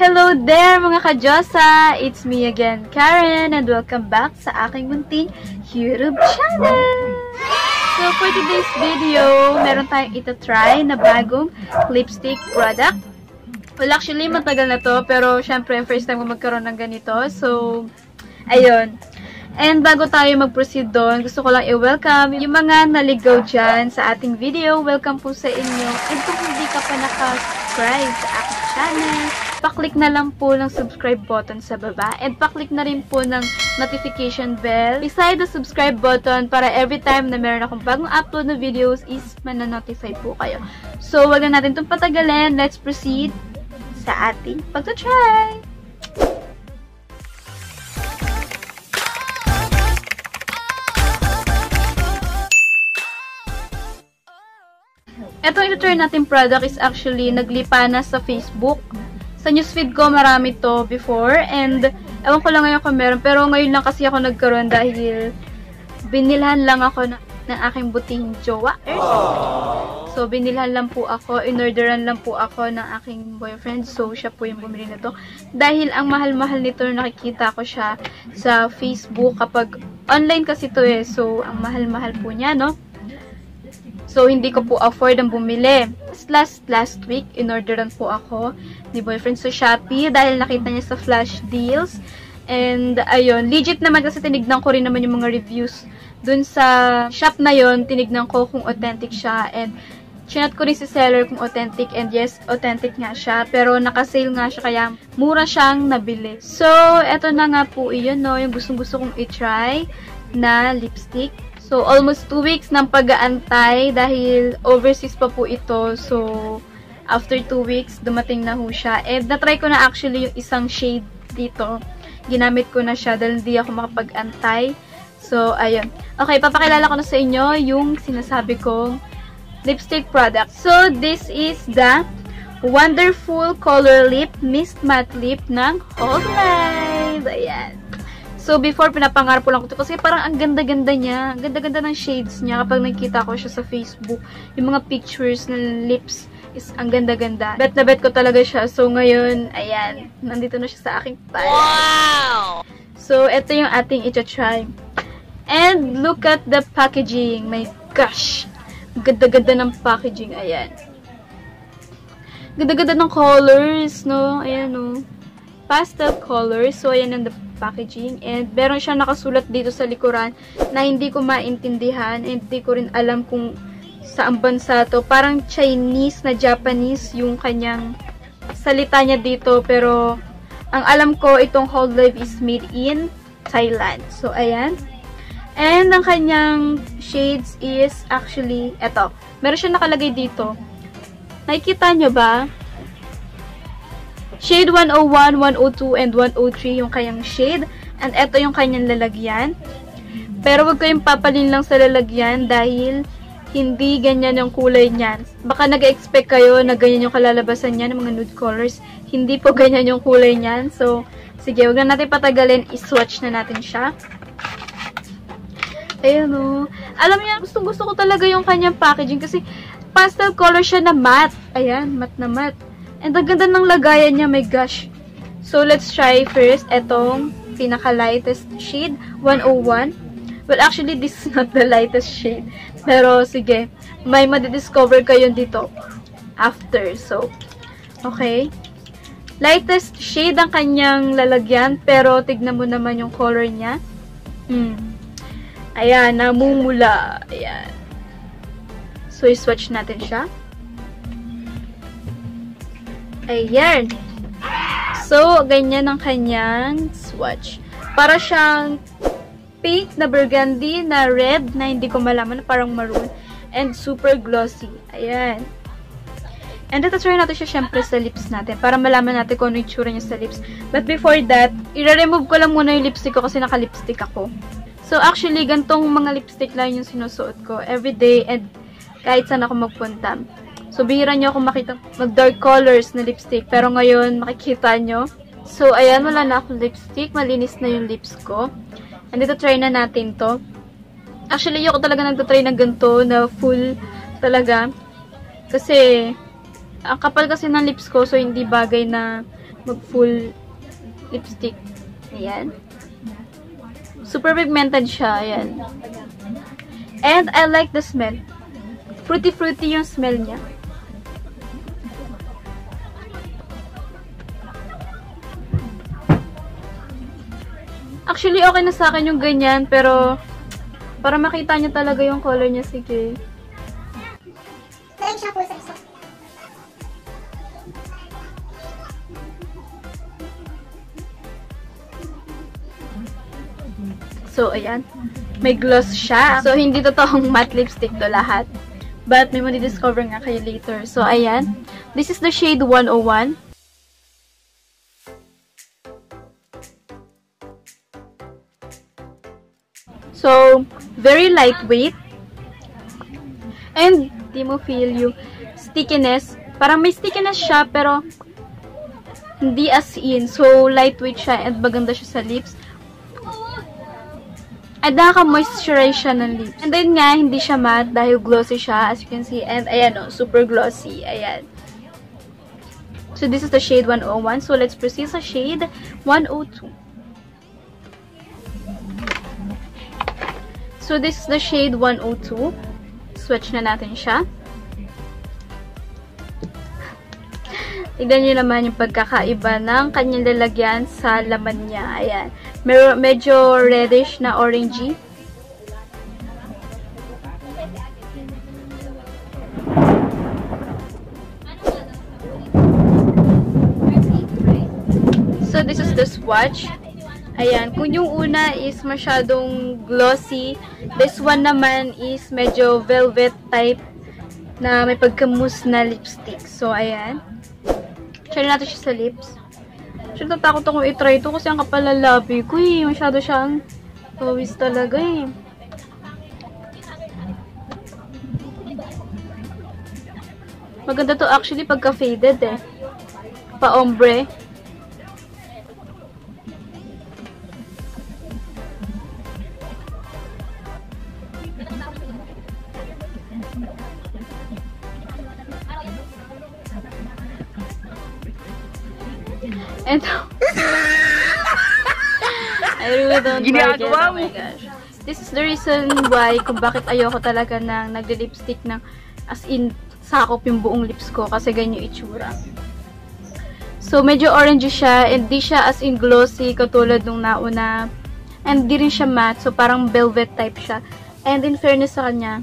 Hello there mga ka-Dyosa! It's me again, Karen, and welcome back sa aking Munting YouTube Channel! So for today's video, meron tayong ito-try na bagong lipstick product. Well, actually, matagal na to, pero syempre, first time ko magkaroon ng ganito. So, ayun. And bago tayo mag-proceed doon, gusto ko lang i-welcome yung mga naligaw dyan sa ating video. Welcome po sa inyo. And kung hindi ka pa naka-subscribe sa aking channel, paklik na lang po ng subscribe button sa baba. And paklik na rin po ng notification bell beside the subscribe button para every time na meron akong bagong upload na videos is mananotify po kayo. So, wag na natin itong patagalin. Let's proceed sa ating pag-try! Itong ito-try natin product is actually naglipa na sa Facebook. Sa newsfeed ko marami to before and ewan ko lang ngayon kung meron. Pero ngayon lang kasi ako nagkaroon dahil binilhan lang ako ng aking butihing jowa. So binilhan lang po ako, inorderan lang po ako ng aking boyfriend. So siya po yung bumili nito. Dahil ang mahal-mahal nito nakikita ko siya sa Facebook kapag online kasi to eh. So ang mahal-mahal po niya, no? So, hindi ko po afford ang bumili. Last week, inorderan po ako ni boyfriend sa Shopee dahil nakita niya sa flash deals. And, ayun, legit naman kasi tinignan ko rin naman yung mga reviews dun sa shop na yon. Tinignan ko kung authentic siya. And, chinat ko rin si seller kung authentic. And yes, authentic nga siya. Pero, nakasale nga siya kaya mura siyang nabili. So, eto na nga po yun, no, yung gustong-gusto kong i-try na lipstick. So, almost 2 weeks ng pag-aantay dahil overseas pa po ito. So, after 2 weeks, dumating na ho siya. And, na-try ko na actually yung isang shade dito. Ginamit ko na siya dahil hindi ako makapag-antay. So, ayun. Okay, papakilala ko na sa inyo yung sinasabi kong lipstick product. So, this is the Wonderful Color Lip Mist Matte Lip ng Whole Life. Ayan. So, before, pinapangarap ko lang ito kasi parang ang ganda-ganda niya. Ang ganda-ganda ng shades niya kapag nakita ko siya sa Facebook. Yung mga pictures ng lips is ang ganda-ganda. Bet na bet ko talaga siya. So, ngayon, ayan. Nandito na siya sa aking palette. Wow! So, ito yung ating ito-try. And, look at the packaging. My gosh! Ang ganda-ganda ng packaging. Ayan. Ganda-ganda ng colors, no? Ayan, no? Pastel colors. So, ayan ang packaging. And, meron siya nakasulat dito sa likuran na hindi ko maintindihan. And, hindi ko rin alam kung saan bansa to. Parang Chinese na Japanese yung kanyang salita niya dito. Pero, ang alam ko, itong Whole Life is made in Thailand. So, ayan. And, ang kanyang shades is actually, eto. Meron siya nakalagay dito. Nakikita nyo ba? Shade 101, 102, and 103 yung kanyang shade. And ito yung kanyang lalagyan. Pero wag kayong papalin lang sa lalagyan dahil hindi ganyan yung kulay niyan. Baka nag-expect kayo na ganyan yung kalalabasan niya ng mga nude colors. Hindi po ganyan yung kulay niyan. So, sige, wag na natin patagalin. I-swatch na natin siya. Ayun o. Alam niyo, gustong-gusto ko talaga yung kanyang packaging kasi pastel color siya na matte. Ayan, matte na matte. And ang ganda ng lagayan niya, my gosh. So, let's try first itong pinaka-lightest shade, 101. Well, actually, this is not the lightest shade. Pero, sige. May madidiscover kayo dito after. So, okay. Lightest shade ang kanyang lalagyan. Pero, tignan mo naman yung color niya. Ayan, namumula. Ayan. So, i-swatch natin siya. Ayan. So, ganyan ang kanyang swatch. Para siyang pink na burgundy na red na hindi ko malaman, parang maroon. And super glossy. Ayan. And ito try natin siya syempre sa lips natin para malaman natin kung ano yung tsura niya sa lips. But before that, i-remove ko lang muna yung lipstick ko kasi naka-lipstick ako. So, actually, gantong mga lipstick lang yung sinusuot ko everyday and kahit saan ako magpunta. So, bihira nyo ako makita mag-dark colors na lipstick. Pero ngayon, makikita nyo. So, ayan, wala na akong lipstick. Malinis na yung lips ko. And ito, try na natin to. Actually, ayoko talaga nagtatry ng ganito na full talaga. Kasi, ang kapal kasi ng lips ko. So, hindi bagay na mag-full lipstick. Ayan. Super pigmented siya. Ayan. And I like the smell. Fruity-fruity yung smell niya. Actually, okay na sa akin yung ganyan, pero para makita niyo talaga yung color niya, sige. So, ayan. May gloss siya. So, hindi totoong matte lipstick to lahat. But, may madi-discover nga kayo later. So, ayan. This is the shade 101. So, very lightweight. And, di mo feel yung stickiness. Parang may stickiness siya, pero hindi as in. So, lightweight siya and maganda siya sa lips. At nakaka-moisturize siya ng lips. And then nga, hindi siya matte dahil glossy siya, as you can see. And ayan o, super glossy. Ayan. So, this is the shade 101. So, let's proceed sa shade 102. So, this is the shade 102. Swatch na natin siya. Tignan nyo naman yung pagkakaiba ng kanyang lalagyan sa laman niya. Ayan. Medyo reddish na orangey. So, this is the swatch. Ayan. Kung yung una is masyadong glossy, this one naman is medyo velvet type na may pagka-mousse na lipstick. So, ayan. Try natin siya sa lips. Actually, natakot akong i-try ito kasi ang kapalalabi ko eh. Masyado siyang pawis talaga eh. Maganda to actually pagka-faded eh. Pa-ombre. And I really don't like it. Oh my gosh. This is the reason why kung bakit ayoko talaga ng nagli-lipstick ng as in sakop yung buong lips ko kasi ganyan yung itsura. So medyo orangey siya and di siya as in glossy katulad nung nauna. And di rin siya matte, so parang velvet type siya. And in fairness sa kanya,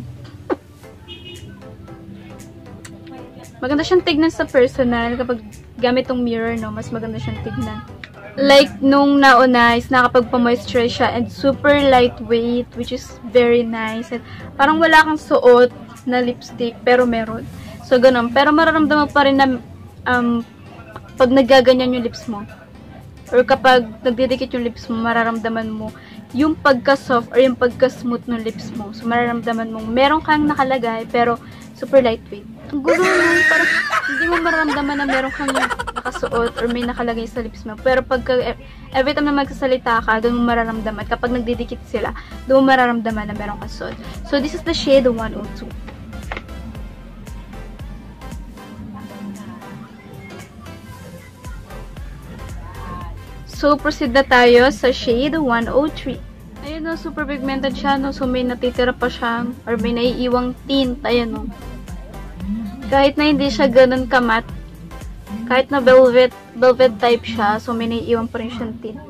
maganda siyang tignan sa personal kapag gamit tong mirror, no, mas maganda siyang tignan. Like, nung nauna is nakapagpa-moisturize siya and super lightweight, which is very nice. And parang wala kang suot na lipstick, pero meron. So, ganun. Pero mararamdaman pa rin na pag nagaganyan yung lips mo. Or kapag nagdidikit yung lips mo, mararamdaman mo yung pagka-soft or yung pagka-smooth ng lips mo. So, mararamdaman mo meron kang nakalagay, pero super lightweight. Ang gulo nun, parang hindi mo mararamdaman na meron kang nakasuot or may nakalagay sa lips mo. Pero pagka, every time na magsasalita ka, doon mo mararamdaman. Kapag nagdidikit sila, doon mo mararamdaman na meron kang suot. So, this is the shade 102. So, proceed na tayo sa shade 103. Ayun no, super pigmented siya, no? So, may natitira pa siyang, or may naiiwang tint. Ayun no. Kahit na hindi siya ganun kamat, kahit na velvet type siya, so may naiiwan pa rin siyang tint.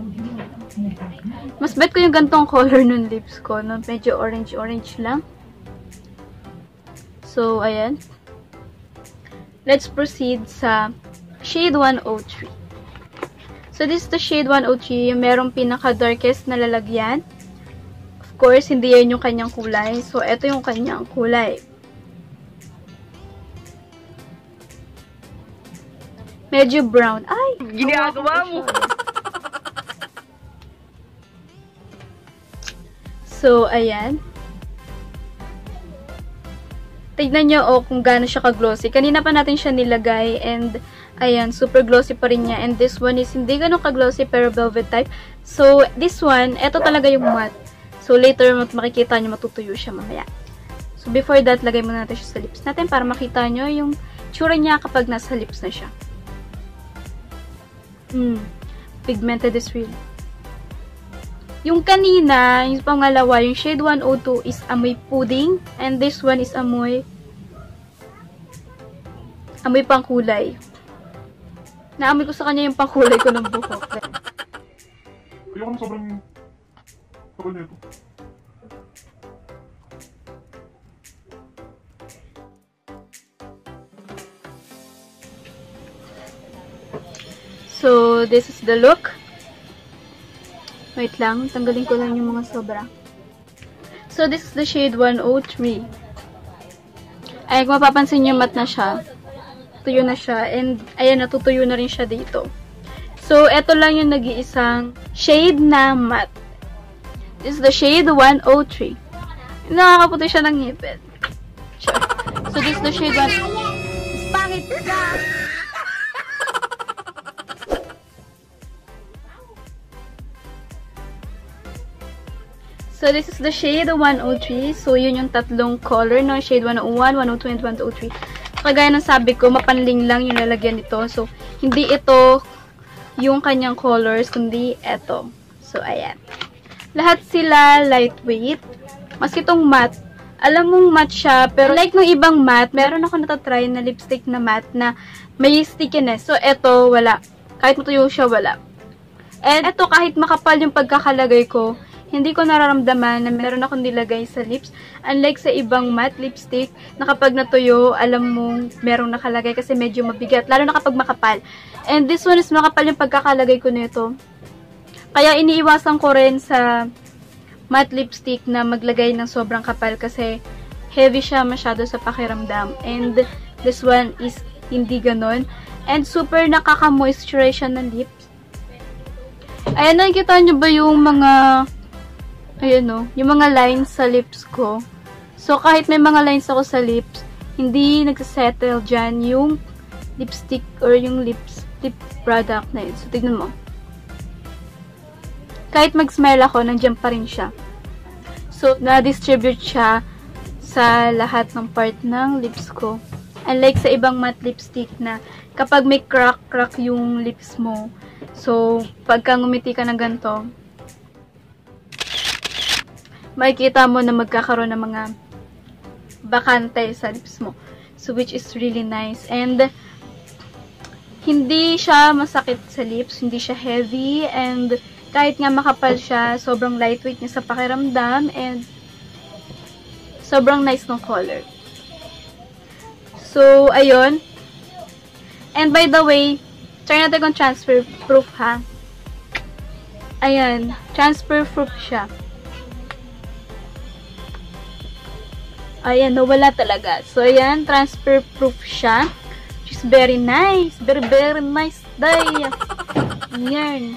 Mas bet ko yung gantong color ng lips ko, no? Medyo orange lang. So, ayan. Let's proceed sa shade 103. So, this is the shade 103, yung merong pinaka-darkest na lalagyan. Of course, hindi yan yung kanyang kulay. So, ito yung kanyang kulay. Medyo brown. Ay! Ginagawa mo! So, ayan. Tignan nyo kung gaano siya ka-glossy. Kanina pa natin siya nilagay and ayan, super glossy pa rin niya. And this one is hindi ganun ka-glossy pero velvet type. So, this one, eto talaga yung matte. So, later makikita nyo matutuyo siya mamaya. So, before that, lagay muna natin siya sa lips natin para makita nyo yung tsura niya kapag nasa lips na siya. Pigmented is real. Yung kanina, yung pangalawa, yung shade 102 is amoy pudding. And this one is amoy pangkulay. Naamoy ko sa kanya yung pangkulay ko ng buhok. Ayoko na sobrang tagal na ito. So, this is the look. Wait lang, tanggalin ko lang yung mga sobra. So, this is the shade 103. Ay, kung mapapansin nyo, matte na siya. Tuyo na siya. And, ayan, natutuyo na rin siya dito. So, eto lang yung nag-iisang shade na matte. This is the shade 103. Nakakaputi siya ng ngipin. Sure. So, this is the shade 1... Pangit ka! So, this is the shade 103. So, yun yung tatlong color, no? Shade 101, 102, and 103. Kagaya ng sabi ko, mapanling lang yung lalagyan nito. So, hindi ito yung kanyang colors, kundi ito. So, ayan. Lahat sila lightweight. Maski itong matte, alam mong matte siya, pero like nung ibang matte, meron ako natatry na lipstick na matte na may stickiness. So, ito, wala. Kahit matuyo siya, wala. And ito, kahit makapal yung pagkakalagay ko, hindi ko nararamdaman na meron akong nilagay sa lips. Unlike sa ibang matte lipstick, na kapag natuyo, alam mong merong nakalagay kasi medyo mabigat. Lalo na kapag makapal. And this one is makapal yung pagkakalagay ko nito. Kaya iniiwasan ko rin sa matte lipstick na maglagay ng sobrang kapal kasi heavy siya masyado sa pakiramdam. And this one is hindi ganon. And super nakaka-moisturize siya ng lips. Ayan, nakikita nyo ba yung mga... Ayan o, yung mga lines sa lips ko. So, kahit may mga lines ako sa lips, hindi nagsasettle dyan yung lipstick or yung lip product na yun. So, tignan mo. Kahit mag-smile ako, nandiyan pa rin siya. So, na-distribute siya sa lahat ng part ng lips ko. Unlike sa ibang matte lipstick na kapag may crack yung lips mo. So, pagka ngumiti ka ng ganito, makikita mo na magkakaroon ng mga bakante sa lips mo. So, which is really nice. And, hindi siya masakit sa lips. Hindi siya heavy. And, kahit nga makapal siya, sobrang lightweight niya sa pakiramdam. And, sobrang nice ng color. So, ayun. And, by the way, try natin kung transfer proof, ha? Ayan. Transfer proof siya. Ayan, nawala talaga. So, ayan, transfer proof siya. Which is very nice. Very, very nice day. Ayan.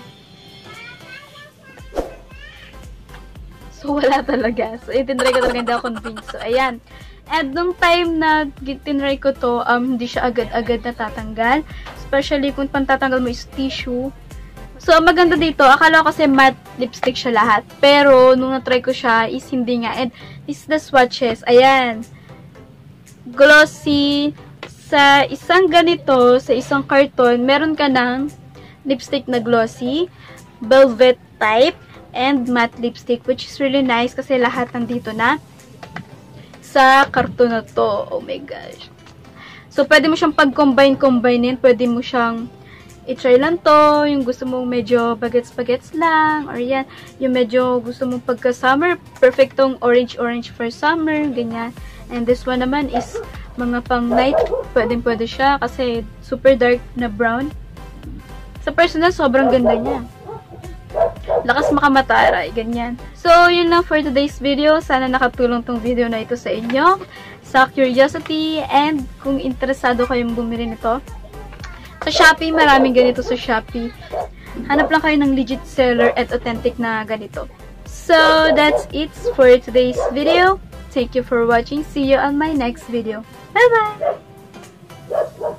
So, wala talaga. So, itinry ko talaga, hindi ako convinced. So, ayan. And, nung time na tinry ko to, hindi siya agad-agad natatanggal. Especially kung pantatanggal mo is tissue. So, maganda dito, akala ko kasi matte lipstick siya lahat. Pero, nung na-try ko siya, is hindi nga. And, this is the Swatches. Ayan. Glossy. Sa isang ganito, sa isang carton, meron ka ng lipstick na glossy, velvet type, and matte lipstick, which is really nice kasi lahat nandito na sa carton na to. Oh my gosh. So, pwede mo siyang pag-combine-combinein. Pwede mo siyang i-try lang to, yung gusto mong medyo bagets-bagets lang, or yan, yung medyo gusto mong pagka-summer, perfectong orange-orange for summer, ganyan. And this one naman is mga pang night, pwedeng-pwede siya, kasi super dark na brown. Sa personal, sobrang ganda niya. Lakas makamataray, ganyan. So, yun lang for today's video. Sana nakatulong tong video na ito sa inyo, sa curiosity, and kung interesado kayong bumili nito, sa Shopee, maraming ganito sa Shopee. Hanap lang kayo ng legit seller at authentic na ganito. So, that's it for today's video. Thank you for watching. See you on my next video. Bye-bye!